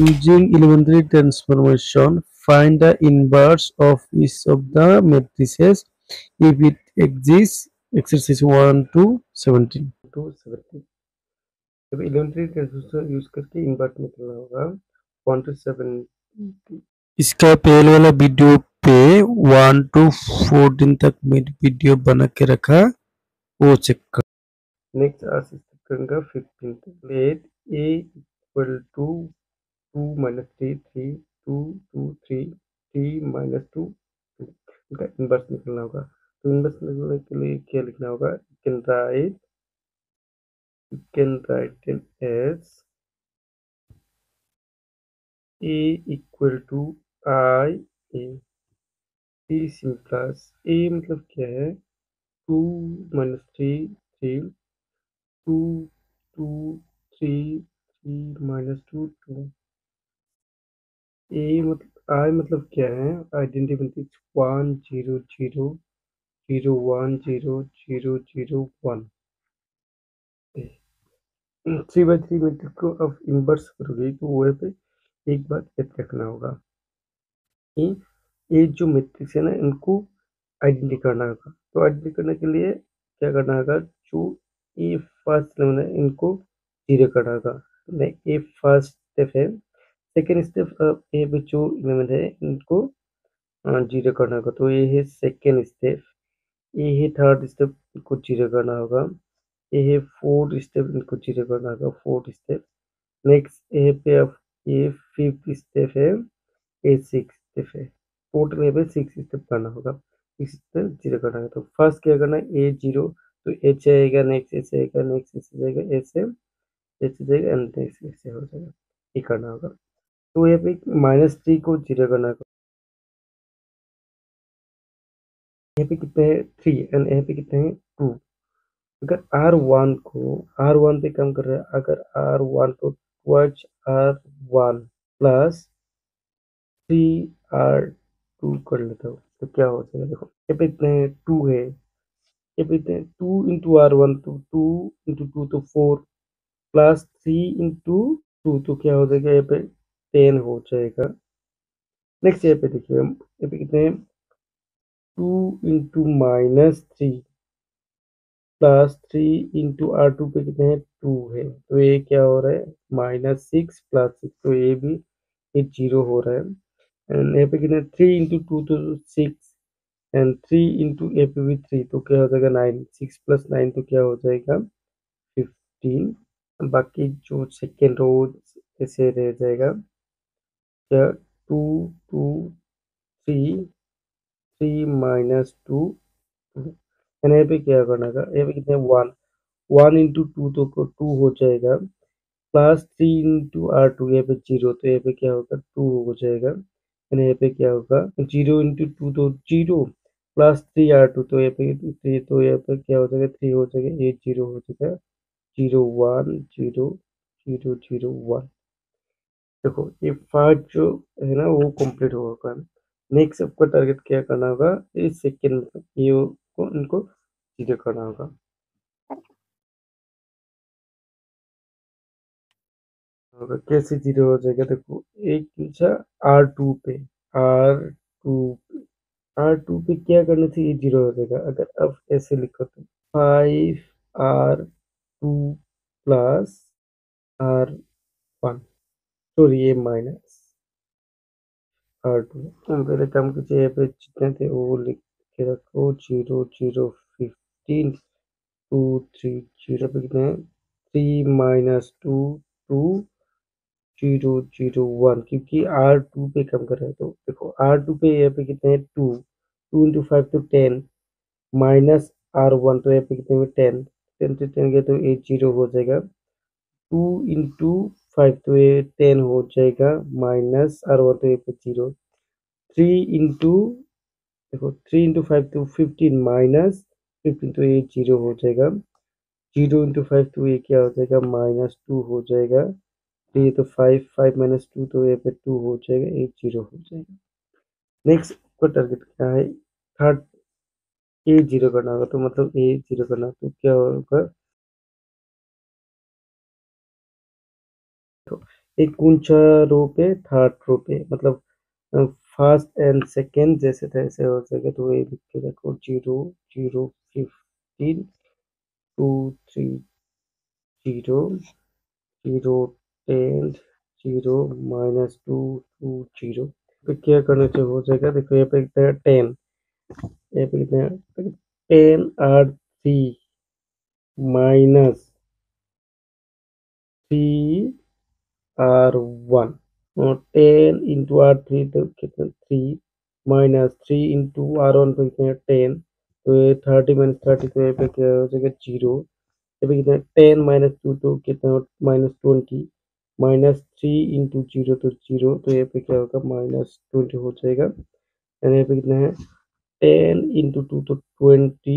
Using elementary transformation, find the inverse of each of the matrices if it exists. Exercise 1 to 17 to 17। जब elementary transformation use करके inverse निकलना होगा 1 to 17। इसका पहले वाला video पे 1 to 14 तक मेरी वीडियो बना के रखा, वो चेक कर। नेक्स्ट असिस्ट करूंगा 15 तक। Let a equal to 2 minus 3 3 2 2 3 3 minus 2 2। इनका इन्वर्स निकलना होगा। तो इन्वर्स निकलने के लिए क्या लिखना होगा? you can write it as a equal to I a। b सिंपल्स a मतलब क्या है? 2 minus 3 3 2 2 3 3 minus 2 2। ए मतलब आई मतलब क्या है? Identity matrix 1 0 0 0 1 0 0 0 1। 3/3 मैट्रिक्स को अब इन्वर्स करोगे तो वह पे एक बात याद रखना होगा कि ये जो मैट्रिक्स है ना, इनको आइडेंटिटी करना होगा। तो आइडेंटिटी करने के लिए क्या करना होगा? जो ए फर्स्ट लेवल है इनको जीरो करना होगा। ये फर्स्ट स्टेप है। सेकेंड स्टेप ए पे जो एलिमेंट है इनको जीरो करना होगा। तो ये है सेकेंड स्टेप। ये है थर्ड स्टेप, इनको जीरो करना होगा। ये है फोर्थ स्टेप, इनको जीरो करना होगा फोर्थ स्टेप। नेक्स्ट ये पे अब ये फिफ्थ स्टेप है, ये सिक्स स्टेप है। टोटल यहाँ पे 6 स्टेप करना होगा। 6 स्टेप जीरो करना है। तो फर्स्ट क्या करना है? ए जीरो, तो एच आएगा, नेक्स्ट एच आएगा, नेक्स्ट एच जाएगा, एच जाएगा एंड नेक्स्ट ऐसे हो जाएगा। ये करना होगा। तो यहाँ पे -3 को जीरो करना होगा। यहाँ पे कितने हैं? 3 एंड यहाँ पे कितने हैं? 2। अगर R1 पे कम कर रहा है, अगर R1 को टच R1 प्लस 3R2 कर लेता हूँ तो क्या हो जाएगा? देखो यहाँ पे इतने 2 है, ये पे इतने 2 इंटू R1 तो 2 इंटू 2 तो 4 प्लस 3 इंटू 2 तो क्या हो जाएगा? यहाँ पे 10 हो जाएगा। नेक्स्ट यहाँ पे देखिए, यहाँ पे कितने हैं? 2 इंटू -3 प्लस 3 इंटू R2 पे कितने हैं? 2 है। तो ये क्या हो रहा है? -6 प्लस 6, तो ये भी ये जीरो हो रहा है। एंड यहाँ पे कितने? 3 इंटू 2 तो 6 एंड 3 इंटू ए पे भी 3 तो क्या हो जाएगा? 9। 6 प्लस 9 तो क्या हो जाएगा? 15। बाकी जो सेकेंड रो ऐसे रह जाएगा। क्या? 2 2 3 3 माइनस 2 2। यहाँ पे क्या करना है? यहाँ पे कितने? 1 1 इंटू 2 तो 2 हो जाएगा, प्लस 3 इंटू R2 यहाँ पे 0 तो यहाँ पे क्या होगा? 2 हो जाएगा। यहाँ पे क्या होगा? 0 इंटू 2 तो 0 प्लस 3R2 तो यहाँ पे 3 तो यहाँ पे क्या हो जाएगा? 3 हो जाएगा, ये 0 हो जाएगा। 0 1 0 0 0 1। देखो ये फर्स्ट जो है ना वो कंप्लीट होगा। नेक्स्ट आपका टारगेट क्या करना होगा? इस सेकेंड मतलब ये को इनको सीधे करना होगा। कैसे जीरो हो जाएगा? देखो एक पूछा R2 पे, R2 पे R2 पे क्या करना चाहिए? ये जीरो हो जाएगा। अगर अब ऐसे लिखो तो 5R2 प्लस R1, सॉरी ये माइनस R2। हम पहले काम कीजिए, यहाँ पे जितने थे वो लिख के रखो। 0 0 15 2 3 0 पे कितने हैं? 3 माइनस 2 2 0 0 1, क्योंकि R2 पे कम कर रहे हैं। तो देखो R2 पे यहाँ पे कितने हैं? 2 2 इंटू 5 तो 10 माइनस R1 तो यहाँ पे कितने में 10 10 से 10 गया तो ये 0 हो जाएगा। 2 इंटू 5 तो ये 10 हो जाएगा, माइनस R1 तो ये पे 0। 3 इंटू देखो 3 इंटू 5 तो 15 माइनस 15 तो ये 0 हो जाएगा। 0 इंटू 5 तो ये क्या हो जाएगा? -2 हो जाएगा। तो ये तो 5 5 माइनस 2 तो ये पे 2 हो जाएगा, ये 0 हो जाएगा। नेक्स्ट को टारगेट क्या है? थर्ड ए 0 करना होगा। तो मतलब ए 0 करना तो क्या होगा? तो एक कौन सा रो पे, थर्ड रो पे, मतलब फर्स्ट एंड सेकेंड जैसे तैसे हो जाएगा। तो ये लिख के रखो 0 0 15 2 3 0 0 10 0 -2 2 0। तो क्या करने से हो जाएगा, देखो यहाँ पे कितना है 10, यहाँ पे कितना है 10 R3 -3 R1, और 10 × R3 तो कितना 3, -3 × R1 तो कितना 10। तो ये 30 - 30 तो यहाँ पे क्या हो जाएगा 0। यहाँ पे कितना 10 - 2 तो कितना -20, -3 × 0 तो 0, तो यहाँ पे क्या होगा -20 हो जाएगा। यानी यहाँ पे कितना है 10 × 2 तो 20,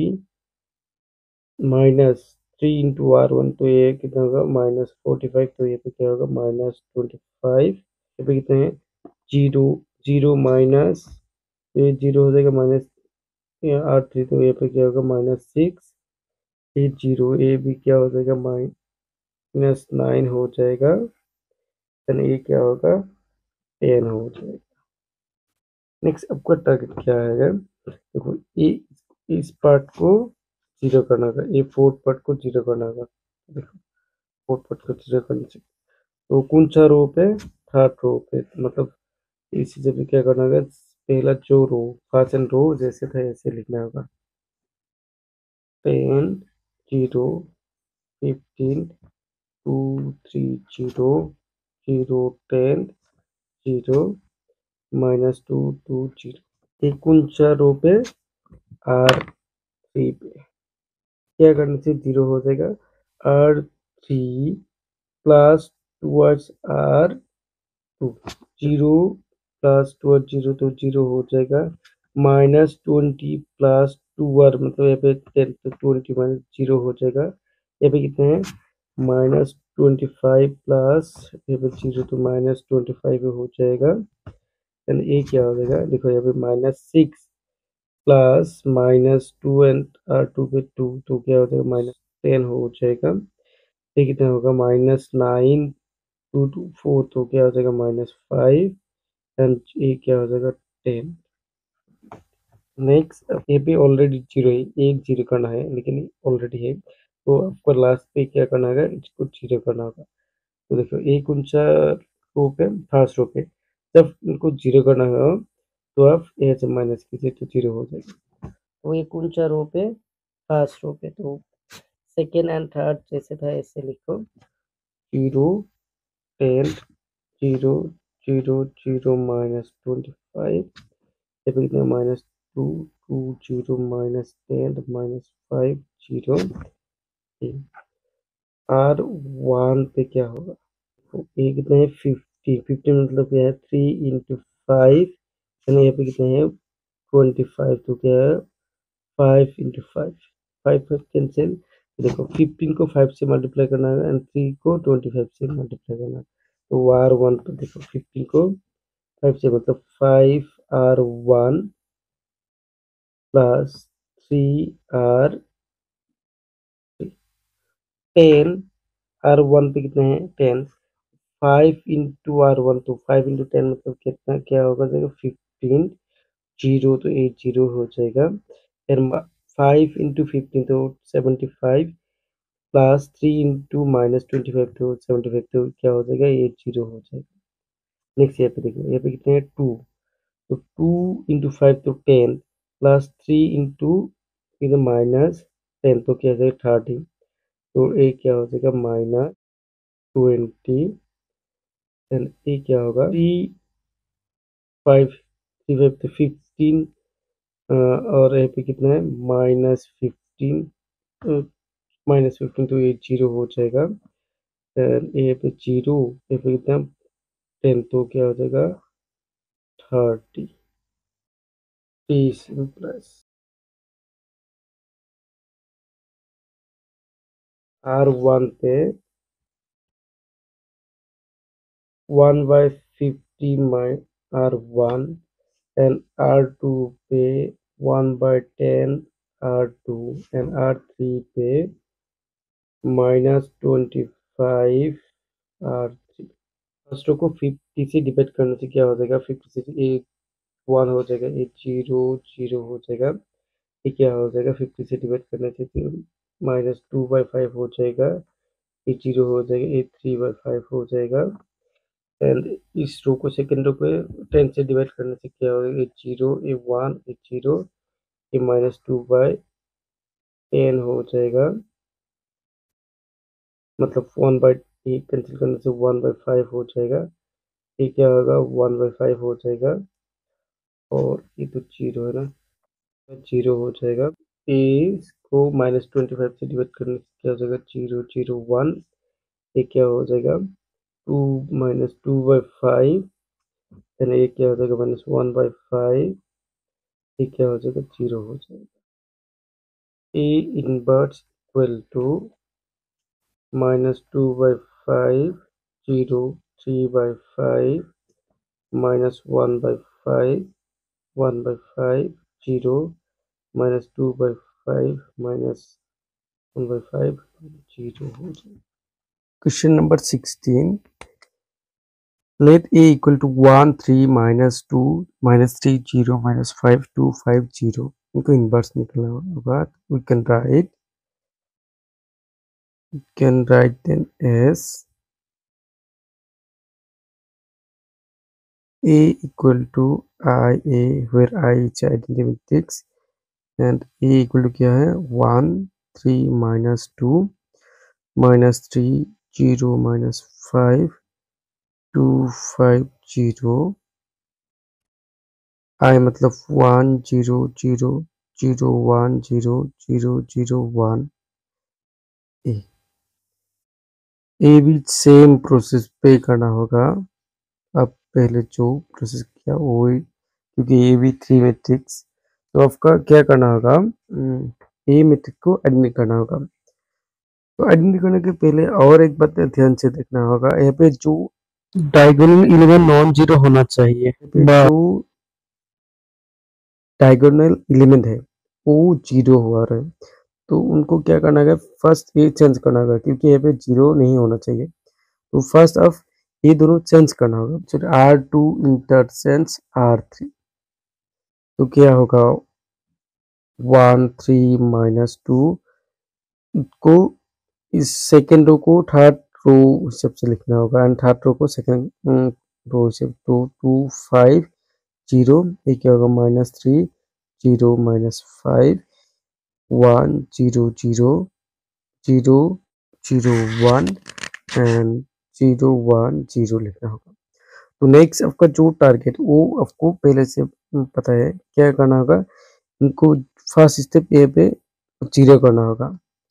-3 × R1 तो ये कितना होगा -45, तो ये पे क्या होगा -25। ये पे कितने हैं 0 0 माइनस, ये 0 हो जाएगा माइनस R3, तो ये पे क्या होगा -6। ये 0 ये भी क्या हो जाएगा -9 हो जाएगा। यानी ये क्या होगा 10 हो जाएगा। नेक्स्ट आपका टारगेट क्या है, देखो ये इस पार्ट को जीरो करना होगा, ये फोर्थ पार्ट को जीरो करना होगा। देखो फोर्थ पार्ट को जीरो करने से तो कौन सा रो पे, थर्ड रो पे, मतलब इसी जगह क्या करना होगा, पहला जो रो फर्स्ट एंड रो जैसे था ऐसे लिखना होगा। 10 0 15 2 3 0 0 10 0 -2 2 0। ये कौन सा रो पे, R3 पे क्या करने से जीरो हो जाएगा, R3 plus towards R2, 0 plus toward 0 तो 0 हो जाएगा। -20 प्लस 2R मतलब यहाँ पे 10 तो 20 -0 हो जाएगा। यहाँ पे कितने हैं -25 प्लस यहाँ पे 0 तो -25 हो जाएगा। एंड ये क्या हो जाएगा, देखो यहाँ पे -6 प्लस -2 एंड R2 पे 2 तो क्या हो जाएगा -10 हो जाएगा। ये कितना होगा -9 2 2 4 तो क्या हो जाएगा -5 एंड ये क्या हो जाएगा 10। नेक्स्ट ये पे ऑलरेडी जीरो है, एक जीरो करना है लेकिन ऑलरेडी है, तो आपको लास्ट पे क्या करना होगा, इसको जीरो करना होगा। तो देखो ये कौन सा रो पे, फर्स्ट रो पे, जब इनको जीरो करना हो तो आप यहाँ से माइनस कीजिए तो जीरो हो जाएगा। तो ये कौन सा रो पे, फर्स्ट रो पे, तो सेकेंड एंड थर्ड जैसे था ऐसे लिखो 0 10 0 0 0 -25, ये पे कितना -2 2 0 -10 -5 0। R1 पे क्या होगा, तो ये कितना है 50, 50 मतलब क्या है 3 × 5, यानी यहाँ पे कितना है 25, तो क्या है 5 × 5, 5 5 कैंसिल। देखो 15 को 5 से मल्टीप्लाई करना है एंड 3 को 25 से मल्टीप्लाई करना है। तो R1 पे देखो 15 को 5 से मतलब 5R1 प्लस 3R 10, R1 पे कितने हैं 10, 5 × R1 तो 5 × 10 मतलब कितना क्या होगा जाएगा 15, 0 तो 8 0 हो जाएगा। फिर 5 × 15 तो 75 प्लस 3 × -25 तो 75, तो क्या हो जाएगा 8 0 हो जाएगा। नेक्स्ट यहाँ पे देखो, यहाँ पे कितने हैं 2, तो 2 × 5 तो 10 प्लस 3 × -10 तो क्या हो जाएगा 30, तो ये क्या हो जाएगा -20 एंड ये क्या होगा 3 5 तो 15, और यहाँ पे कितना है -15, -15 तो ये 0 हो जाएगा। एंड यहाँ पे 0, यहाँ पे कितना 10 तो क्या हो जाएगा 30, 30 प्लस R1 पे 1/50 R1 एंड R2 पे 1/10 R2 एंड R3 पे -25 R3। फर्स्ट रो को 50 से डिवाइड करने से क्या हो जाएगा, 50 से ए 1 हो जाएगा, ए 0 0 हो जाएगा, ये क्या हो जाएगा 50 से डिवाइड करने से तो -2/5 हो जाएगा, ये 0 हो जाएगा, ये 3/5 हो जाएगा। एंड इस रो को सेकंड रो पे 10 से डिवाइड करने से क्या होगा, ये 0 ये 1 ये 0, ये -2/10 हो जाएगा, मतलब 1/8 कैंसिल करने से 1/5 हो जाएगा, ये क्या होगा 1/5 हो जाएगा, और ये तो 0 है ना, 0 हो जाएगा। ए को -25 से डिवाइड करने से क्या हो जाएगा, 0 0 1, ये क्या हो जाएगा 2 -2/5, देन ये क्या हो जाएगा -1/5, ये क्या हो जाएगा 0 हो जाएगा। ए इनवर्स इक्वल टू -2/5 0 3/5 -1/5 1/5 0 -2/5 -1/5 0 हो जाएगा। Question number 16, let a equal to 1 3 -2 -3 0 -5 2 5 0, इनको इनवर्स निकलना होगा, we can write them as a equal to ia, where I is identity matrix, and a equal to क्या है 1 3 -2 -3 0 -5 2 5 0, I मतलब 1 0 0 0 1 0 0 0 1, ए भी सेम प्रोसेस पे करना होगा। अब पहले जो प्रोसेस किया वो ही, क्योंकि ए भी 3 मैट्रिक्स, तो आपका क्या करना होगा, ए मैट्रिक्स को एडमिट करना होगा। तो एडमिट करने के पहले और एक बात ध्यान से देखना होगा, यहाँ पे जो डायगोनल एलिमेंट नॉन जीरो होना चाहिए, जो डायगोनल एलिमेंट है वो जीरो हुआ रहे, तो उनको क्या करना है, फर्स्ट ये चेंज करना होगा, क्योंकि यहाँ पे जीरो नहीं होना चाहिए, तो फर्स्ट ऑफ ये दोनों चेंज करना होगा। चलिए R2 इंटरसेंस R3, तो क्या होगा 1 3 -2 को इस सेकेंड रो को थर्ड रो हिसाब से लिखना होगा, एंड थर्ड रो को सेकेंड रो हिसाब, तो 2 5 0, ये क्या होगा -3 0 -5 1 0 0 0 0 1 एंड 0 1 0 लिखना होगा। तो नेक्स्ट आपका जो टारगेट वो आपको पहले से पता है, क्या करना होगा, इनको फर्स्ट स्टेप ए पे जीरो करना होगा,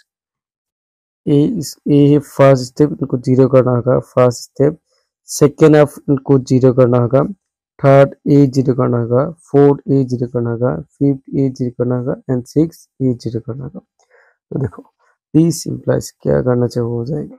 ए फर्स्ट स्टेप इनको जीरो करना होगा, फर्स्ट स्टेप, सेकेंड ऑफ इनको जीरो करना होगा, थर्ड ए जीरो करना होगा, फोर्थ ए जीरो करना होगा, फिफ्थ ए जीरो करना होगा, एंड सिक्स ए जीरो करना होगा। तो देखो दिस इम्प्लाइज क्या करना चाहिए हो जाएगा,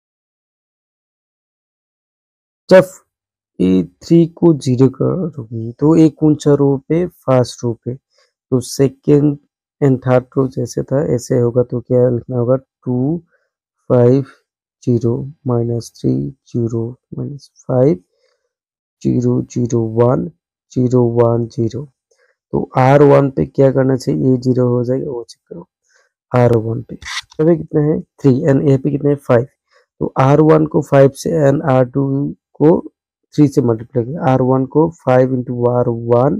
जब ए 3 को जीरो करोगी तो ए कौन सा रो पे, फर्स्ट रो पे, तो सेकेंड एंड थर्ड रो जैसे था ऐसे होगा, तो क्या लिखना होगा 2 5 0 -3 0 -5 0 0 1 0 1 0, तो R1 पे क्या करना चाहिए, ये जीरो हो जाएगा, वो चेक करो R1 पे, यहाँ पे कितना है 3 एंड यहाँ पे कितना है 5, तो R1 को 5 से एंड R2 को 3 से मल्टीप्लाई किया, R1 को 5 इंटू R1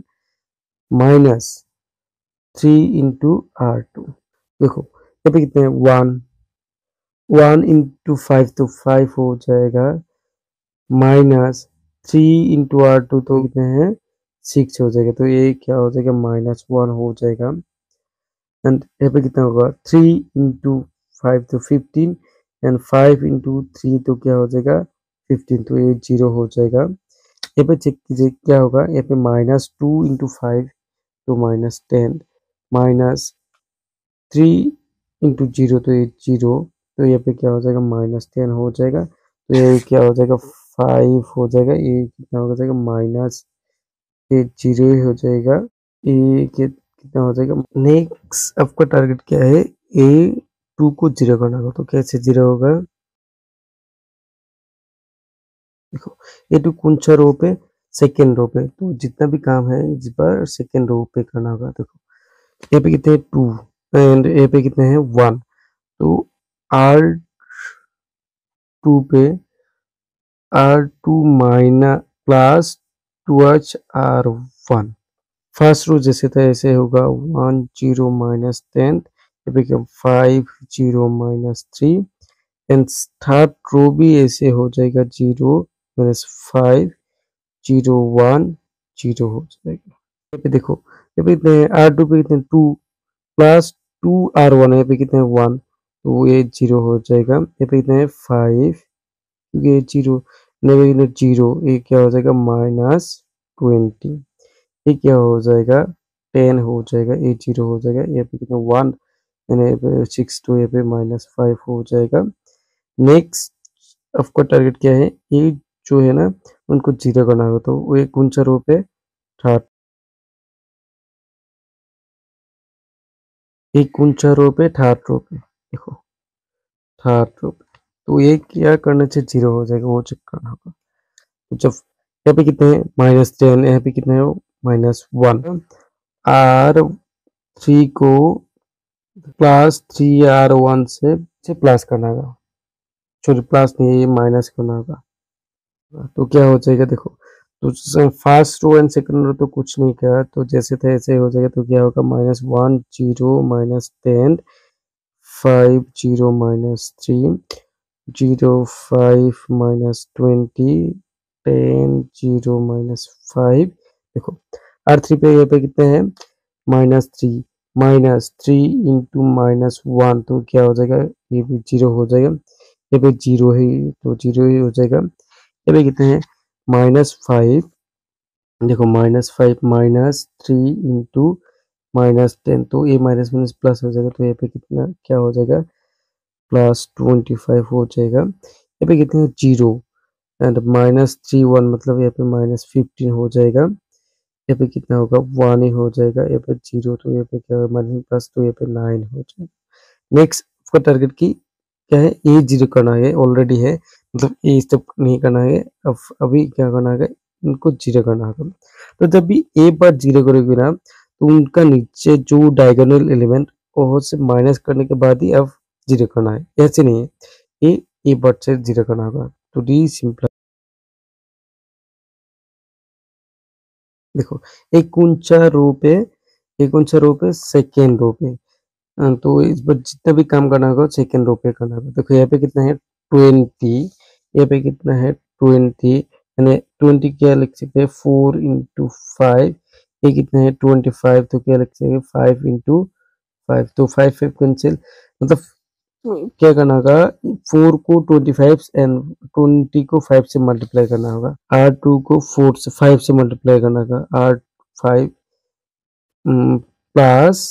-3 इंटू R2, देखो यहाँ पे कितने हैं 1 1 इंटू 5 तो 5 हो जाएगा, -3 इंटू R2 तो कितने हैं 6 हो जाएगा, तो ये क्या हो जाएगा -1 हो जाएगा, एंड यहाँ पे कितना होगा 3 इंटू 5 तो 15 एंड 5 इंटू 3 तो क्या हो जाएगा 15, तो ये 0 हो जाएगा। यहाँ पे चेक कीजिए क्या होगा, यहाँ पे -2 इंटू 5 तो -10 -3 इंटू 0 तो ये 0, तो यहाँ पे क्या हो जाएगा -10 हो जाएगा, तो ये क्या हो जाएगा 5 हो जाएगा, ये कितना हो जाएगा माइनस, ये 0 ही हो जाएगा, ये कितना हो जाएगा। नेक्स्ट आपका टारगेट क्या है, A2 को 0 करना होगा, तो कैसे 0 होगा, देखो ये टू कौन सा रो पे, सेकेंड रो पे, तो जितना भी काम है इस बार सेकेंड रो पे करना होगा। देखो यहाँ पे कितने हैं 2 एंड यहाँ पे कितने हैं 1, तो R2 पे R2 minus plus two H R1, first row जैसे था ऐसे होगा 1 0 माइनस 10, ये become 5 0 minus 3 and third row भी ऐसे हो जाएगा 0 माइनस 5 0 1 0 हो जाएगा। यहाँ पे देखो यहाँ पे कितने R2 पे कितने 2 प्लस 2 R1 है, यहाँ पे कितने 1, तो ये 0 हो जाएगा। यहाँ पे कितने 5, ये 0 नहीं, 0 ये क्या हो जाएगा -20, ये क्या हो जाएगा 10 हो जाएगा, ये 0 हो जाएगा। यहाँ पे कितना 1 यानी यहाँ पे 6, तो यहाँ पे -5 हो जाएगा। नेक्स्ट आपका टारगेट क्या है, ये जो है ना उनको 0 करना होगा, तो वो कौन सा रो पे, थर्ड, ये कौन सा रो पे, थर्ड रो पे, देखो थर्ड रो पे, तो ये क्या करने से 0 हो जाएगा वो चेक करना होगा। तो जब यहाँ पे कितने हैं -10, यहाँ पे कितने हैं -1, R3 को +3R1 से प्लस करना होगा, सॉरी प्लस नहीं, ये माइनस करना होगा। तो क्या हो जाएगा देखो, तो first row and second row तो कुछ नहीं किया, तो जैसे थे ऐसे हो जाएगा। तो क्या होगा -1 0 -10 5 0 -3 0 5 -20 10 0 -5। देखो R3 पे यहाँ पे कितने हैं -3 इंटू -1, तो क्या हो जाएगा, ये भी 0 हो जाएगा। ये पे 0 है तो 0 ही हो जाएगा। ये पे कितने हैं -5, देखो -5 -3 इंटू -10, तो ये माइनस माइनस प्लस हो जाएगा, तो यहाँ पे कितना क्या हो जाएगा +25 हो जाएगा। यहाँ पे कितने 0 एंड -3 1, मतलब यहाँ पे -15 हो जाएगा। यहाँ पे कितना होगा 1 ही हो जाएगा। यहाँ पे 0, तो यहाँ पे क्या होगा माइनस प्लस, तो यहाँ पे 9 हो जाएगा। नेक्स्ट आपका टारगेट की क्या है, ए 0 करना है, ऑलरेडी है, मतलब ए स्टेप नहीं करना है। अब अभी क्या करना है, इनको 0 करना होगा। तो जब भी ए बार 0 करोगे ना, तो उनका नीचे जो डायगोनल एलिमेंट वो से माइनस करने के बाद ही अब 0 करना है, ऐसे नहीं है। ए बार से 0 करना होगा, तो डी सिंपल। देखो एक ऊंचा रो पे, एक ऊंचा रो पे सेकेंड रो पे, हाँ, तो इस बार जितना भी काम करना होगा सेकेंड रो पे करना होगा। देखो यहाँ पे कितना है 20, यहाँ पे कितना है 20, यानी 20 क्या लिख सकते हैं 4 इंटू 5, ये कितना है 25, तो क्या लिख सकते हैं 5 इंटू 5, तो 5 5 कैंसिल, मतलब क्या करना होगा 4 को 25 एंड 20 को 5 से मल्टीप्लाई करना होगा, R2 को 4 से 5 से मल्टीप्लाई करना होगा, R5 प्लस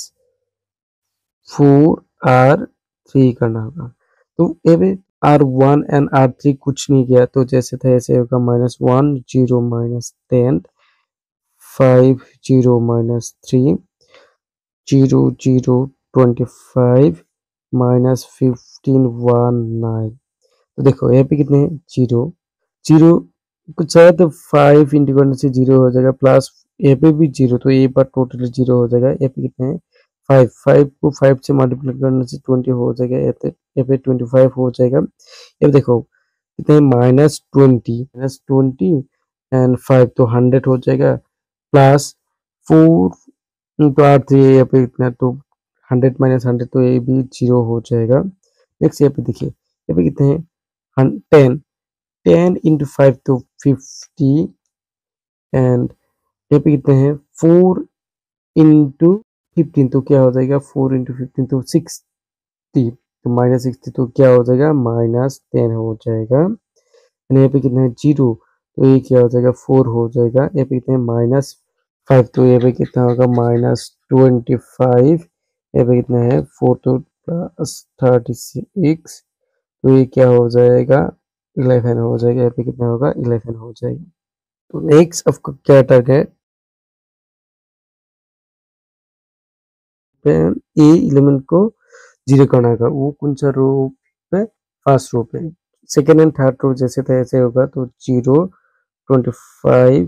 4R3 करना होगा। तो ये भी R1 एंड R3 कुछ नहीं किया, तो जैसे था ऐसे होगा -1 0 -10 5 0 -3 0 0 25 -15 1 9। तो देखो यहाँ पे कितने हैं 0 0 कुछ है, तो 5 इंटू करने से 0 हो जाएगा, प्लस यहाँ पे भी 0, तो ये बार टोटल 0 हो जाएगा। यहाँ पे कितने हैं 5 5 को 5 से मल्टीप्लाई करने से 20 हो जाएगा, यहाँ पे 25 हो जाएगा। अब देखो कितने -20 एंड 5, तो 100 हो जाएगा, प्लस 4 इंटू R3 यहाँ पे इतना, तो 100 -100, तो ये भी 0 हो जाएगा। नेक्स्ट यहाँ पे देखिए यहाँ पे कितने हैं 10 10 इंटू 5, तो 50 एंड यहाँ पे कितने हैं 4 इंटू 15, तो क्या हो जाएगा 4 इंटू 15, तो 60, तो -60, तो क्या हो जाएगा -10 हो जाएगा। एंड यहाँ पे कितना है 0, तो ये क्या हो जाएगा 4 हो जाएगा। यहाँ पे कितने हैं -5, तो यहाँ पे कितना होगा -25, यहाँ पे कितना है 4, तो +36, तो ये क्या हो जाएगा 11 हो जाएगा। यहाँ पे कितना होगा 11 हो जाएगा। तो नेक्स्ट आपका क्या टारगेट पे, ए एलिमेंट को 0 करना होगा, वो कौन सा रो पे, फर्स्ट रो पे, सेकेंड एंड थर्ड रो जैसे तैसे होगा, तो 0, 25,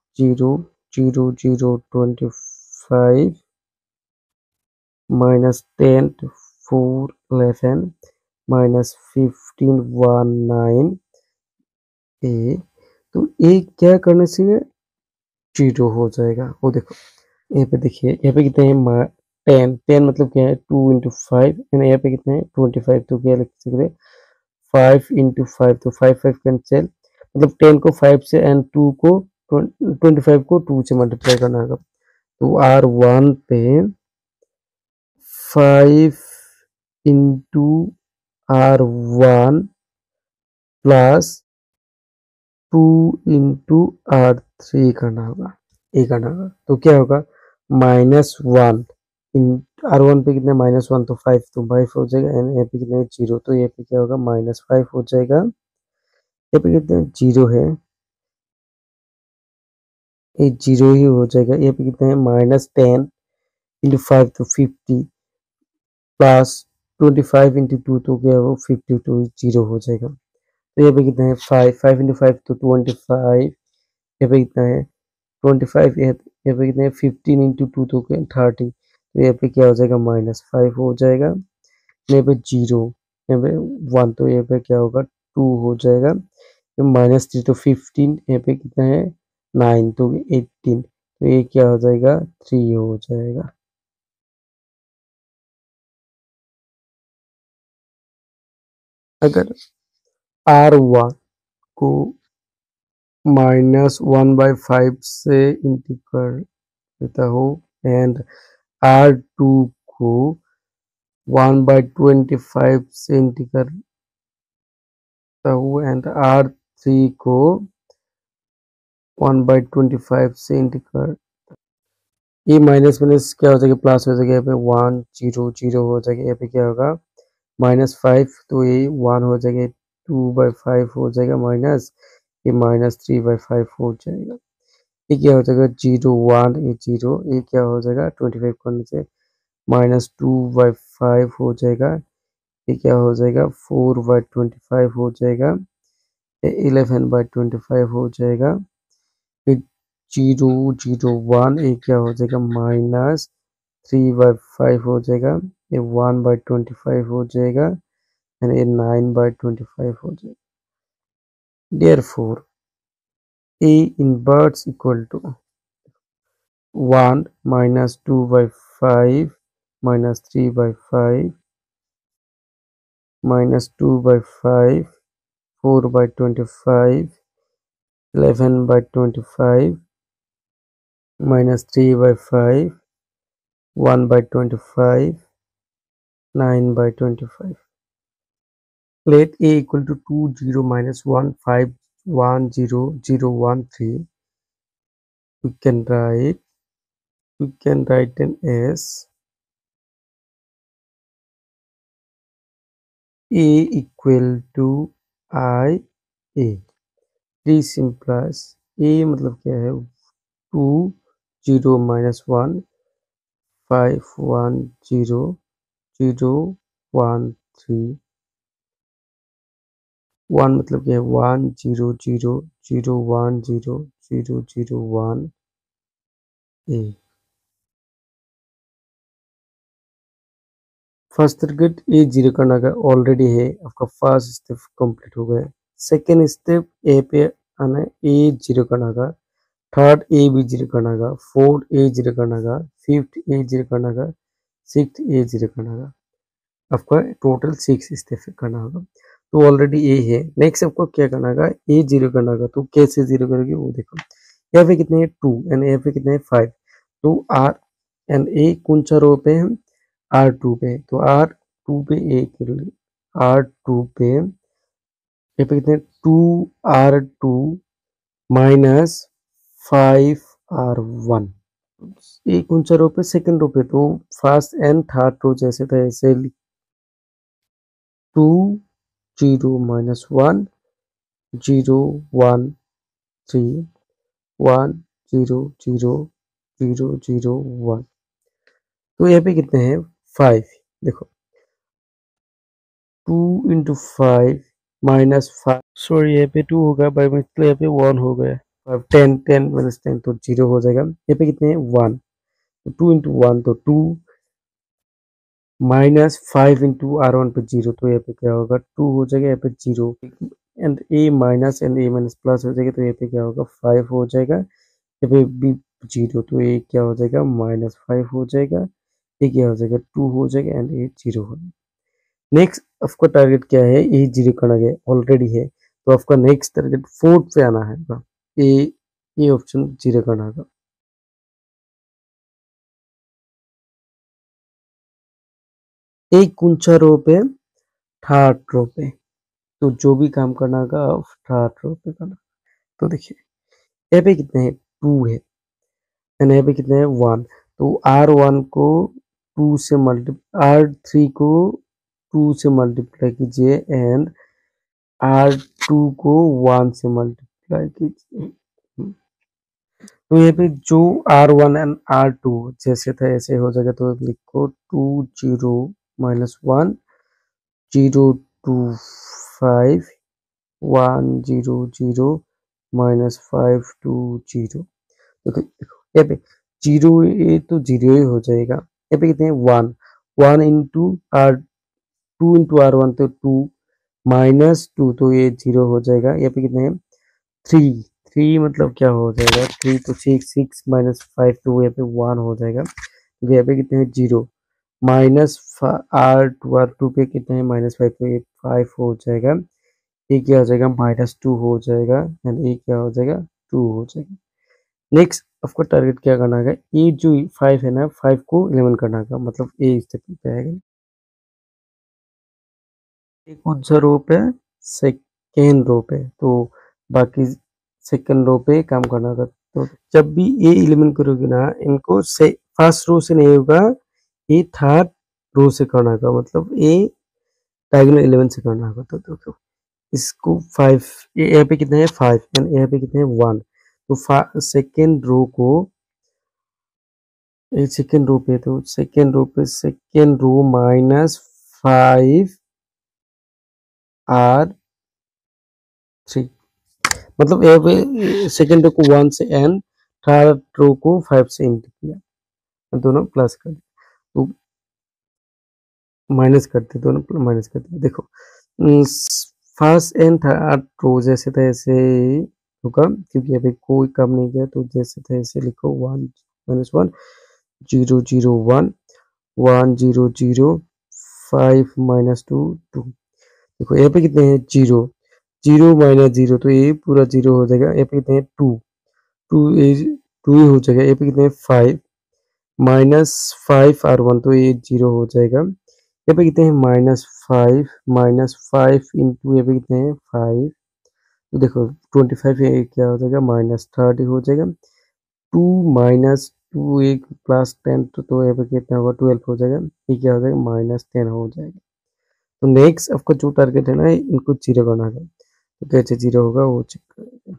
0, 0, 0, 25 -10, 4, 11 -15, 1, 9 ए। तो ए क्या करने से 0 हो जाएगा। वो देखो यहाँ पे देखिए, यहाँ पे कितने हैं 10, 10 मतलब क्या है 2 इंटू 5, यहाँ पे कितने हैं 25, तो क्या लिख सकते हैं 5 इंटू 5, तो 5 5 कैंसिल, मतलब 10 को 5 से एंड 2 को 25 को 2 से मल्टीप्लाई करना होगा। तो R1 पे 5 into R1 plus 2 into R3 करना होगा, ये करना होगा। तो क्या होगा -1 इन R1 पे कितने -1, तो 5, तो 5 हो जाएगा, एंड यहाँ पे कितने 0, तो यहाँ पे क्या होगा -5 हो जाएगा। यहाँ पे कितने 0 है, ये 0 ही हो जाएगा। यहाँ पे कितने हैं -10 इंटू 5, तो 50 प्लस 25 इंटू 2, तो क्या हो 52, 0 हो जाएगा। तो यहाँ पे कितना है 5, 5 इंटू 5 तो 25, यहाँ पे कितना है 25, यहाँ पे कितने हैं 15 इंटू 2 तो क्या 30, तो यहाँ पे क्या हो जाएगा -5 हो जाएगा। यहाँ पे 0, यहाँ पे 1, तो यहाँ पे क्या होगा 2 हो जाएगा। -3 तो 15, यहाँ पे कितना है 9, तो 18, तो ये क्या हो जाएगा 3 हो जाएगा। अगर R1 को -1/5 से इंटू कर देता हो एंड R2 को 1/25 से इंटू करता हूँ एंड R3 को 1/25 से इंटू कर, ये माइनस माइनस क्या हो जाएगा प्लस हो जाएगा, यहाँ पे 1 0 0 हो जाएगा, यहाँ पे क्या होगा -5, तो ये 1 हो जाएगा, 2/5 हो जाएगा माइनस, ये -3/5 हो जाएगा। ये क्या हो जाएगा 0 1, ये 0, ये क्या हो जाएगा 25 करने से -2/5 हो जाएगा, ये क्या हो जाएगा 4/25 हो जाएगा, ये 11/25 हो जाएगा, फिर 0 0 1, ये क्या हो जाएगा -3/5 हो जाएगा, ये 1/25 हो जाएगा एंड ये 9/25 हो जाएगा। Therefore A inverse equal to 1 -2/5 -3/5 -2/5 4/25 11/25 -3/5 1/25 9/25. Let A equal to 2 0 -1 5 1 0 0 1 3. We can write them as A equal to I A. 3 implies A मतलब क्या है 2 0 -1 5 1 0 0 1 3, 1 मतलब क्या है 1 0 0 0 1 0 0 0 1 A। फर्स्ट सर्किट ए 0 करना का ऑलरेडी है, आपका फर्स्ट स्टेप कंप्लीट हो गया। सेकेंड स्टेप ए पे आना है, ए 0 करना का, थर्ड ए भी 0 करना का, फोर्थ ए 0 करना का, फिफ्थ ए 0 करना का, सिक्स्थ ए 0 करना का, आपका टोटल 6 स्टेप करना होगा। तो ऑलरेडी ए है, नेक्स्ट आपको क्या करना होगा ए 0 करना होगा, तो कैसे 0 करोगे वो देखो। यहाँ पे कितने हैं 2 एंड यहाँ पे कितने हैं 5, तो आर एंड ए कौन सा रो पे है R2 पे, तो R2 पे R2 पे यहाँ पे कितने 2R2 -5R1, ये कौन सा रो पे सेकंड रो पे, तो फर्स्ट एंड थर्ड रो जैसे था ऐसे 2 0 -1 0 1 3 1 0 0 0 0 1, तो यहाँ पे कितने हैं 5। देखो 2 इंटू 5 -5, सॉरी यहाँ पे 2 होगा, बाई मिस्टेक यहाँ पे 1 हो गया। 5 10 10 माइनस 10 तो 0 हो जाएगा। यहाँ पे कितने हैं 1, तो 2 इंटू 1 तो 2, -5 इंटू R1 पे 0, तो यहाँ पे क्या होगा 2 हो जाएगा, यहाँ पे 0 एंड ए माइनस प्लस हो जाएगा, तो यहाँ पे क्या होगा 5 हो जाएगा। यहाँ पे भी 0, तो ये क्या हो जाएगा -5 हो जाएगा, ये क्या हो जाएगा 2 हो जाएगा एंड ये 0 हो जाएगा। नेक्स्ट आपका टारगेट क्या है, ये 0 करना है ऑलरेडी है, तो आपका नेक्स्ट टारगेट 4 पे आना है। ये ऑप्शन 0 करना है। एक कुंचा रो पे थर्ड रो पे, तो जो भी काम करना होगा थर्ड रो पे करना। तो देखिए यहाँ पे कितने हैं 2 है एंड यहाँ पे कितने हैं 1, तो R1 को 2 से मल्टीप्लाई, R3 को 2 से मल्टीप्लाई कीजिए एंड R2 को 1 से मल्टीप्लाई कीजिए। तो यहाँ पे जो R1 एंड R2 जैसे था ऐसे हो जाएगा, तो लिखो 2 0 -1 0 2 5 1 0 0 -5 2 0। तो देखो यहाँ पे 0, ये तो 0 ही हो जाएगा। यहाँ पे कितने हैं 1, 1 इंटू आर 2 इंटू R1 तो 2 -2, तो ये 0 हो जाएगा। यहाँ पे कितने हैं 3, 3 मतलब क्या हो जाएगा 3 तो 6 6 -5, तो यहाँ पे 1 हो जाएगा। तो यहाँ पे कितने हैं 0 माइनस R2 पे कितने हैं -5, तो ये 5 हो जाएगा। ये क्या हो जाएगा -2 हो जाएगा एंड ये क्या हो जाएगा 2 हो जाएगा। नेक्स्ट आपको टारगेट क्या करना है, ये जो 5 है ना 5 को 11 करना है, मतलब ये स्टेप पे आएगा। एक कौन सा रो पे, सेकेंड रो पे, तो बाकी सेकेंड रो पे काम करना होगा। तो जब भी ये एलिमेंट करोगे ना, इनको से फर्स्ट रो से नहीं होगा, ये थर्ड रो से करना होगा, मतलब ये डायगोनल एलिमेंट से करना होगा। तो देखो इसको 5, यहाँ पे कितने हैं 5 एंड यहाँ पे कितने हैं 1, तो सेकेंड रो को, ये सेकेंड रो पे, तो सेकेंड रो पे सेकेंड रो -5 R3, मतलब यहाँ पे सेकेंड रो को 1 से एंड थर्ड रो को 5 से इंटू किया, दोनों प्लस कर दिया, तो माइनस करते, दोनों माइनस करते। देखो फर्स्ट एंड थर्ड रो जैसे था ऐसे होगा, क्योंकि अभी कोई काम नहीं किया, तो जैसे था ऐसे लिखो 1 -1 0 0 1 1 0 0 5 -2 2। देखो यहाँ पे कितने हैं 0 0 -0, तो ये पूरा 0 हो जाएगा। यहाँ पे कितने हैं 2 2 2 ही हो जाएगा। यहाँ पे कितने हैं 5 -5 R1, तो ये 0 हो जाएगा। यहाँ पे कितने हैं -5 इंटू यहाँ पे कितने हैं 5, तो देखो 25 ये क्या हो जाएगा -30 हो जाएगा। 2 -2 एक +10, तो यहाँ पे कितना होगा 12 हो जाएगा। ये क्या हो जाएगा -10 हो जाएगा। तो नेक्स्ट आपका जो टारगेट है ना, इनको 0 करना है, तो कैसे 0 होगा वो चेक करेंगे।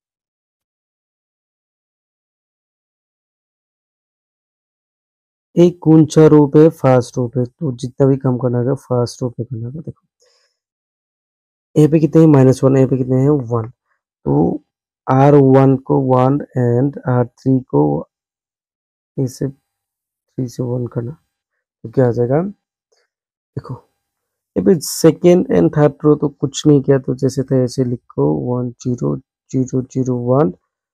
एक कौन-सा रो पे फर्स्ट रो पे, तो जितना भी काम करना है फर्स्ट रो पे करना है। देखो यहाँ पे कितने हैं -1, यहाँ पे कितने हैं 1, तो R1 को 1 एंड R3 को इसे 3 से 1 करना, तो क्या आ जाएगा देखो यहाँ पे सेकेंड एंड थर्ड रो तो कुछ नहीं किया, तो जैसे था ऐसे लिखो 1 0 0 0 1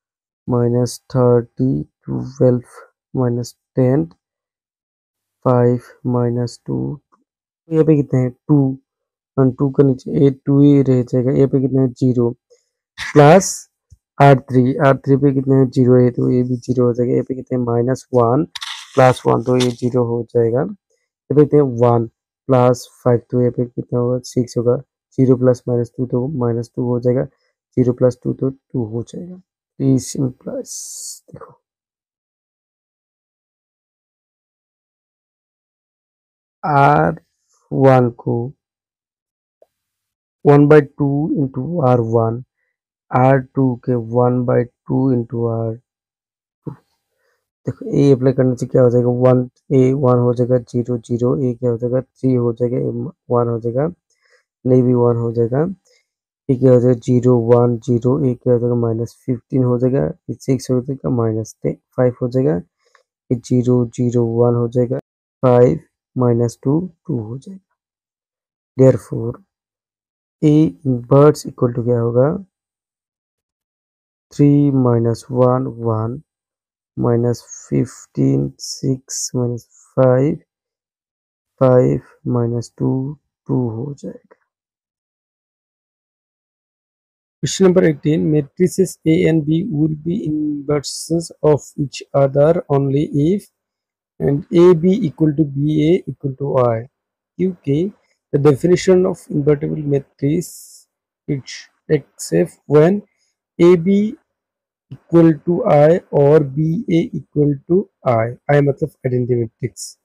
-30 12 -10 5 -2, यहाँ पे कितने हैं 2 और 2 का नीचे 8 2 ही रह जाएगा। यहाँ पे कितने हैं 0 प्लस R3 पे कितने हैं 0 है, तो ये भी 0 हो जाएगा। यहाँ पे कितने हैं -1 +1, तो ये 0 हो जाएगा। यहाँ पे कितने हैं 1 +5, तो यहाँ पे कितना होगा 6 होगा। 0 प्लस -2 तो -2 हो जाएगा। 0 + 2 तो 2 हो जाएगा। इस प्लस देखो R1 को 1/2 इंटू R1, R2 के 1/2 इंटू R, देखो ए अप्लाई करने से क्या हो जाएगा 1 ए 1 हो जाएगा 0 0, ए क्या हो जाएगा 3 हो जाएगा, 1 हो जाएगा, नहीं भी 1 हो जाएगा। ये क्या हो जाएगा 0 1 0, ये क्या हो जाएगा -15 हो जाएगा, ये 6 हो जाएगा -5 हो जाएगा, ये 0 0 1 हो जाएगा, 5 -2 2 हो जाएगा। Therefore A inverse equal to क्या होगा 3 -1 1 -15 6 -5 5 -2 2 हो जाएगा। Question number 18. Matrices A and B will be inverses of each other only if and AB equal to BA equal to I. QK. The definition of invertible matrix is except when AB equal to I or BA equal to I मतलब identity matrix।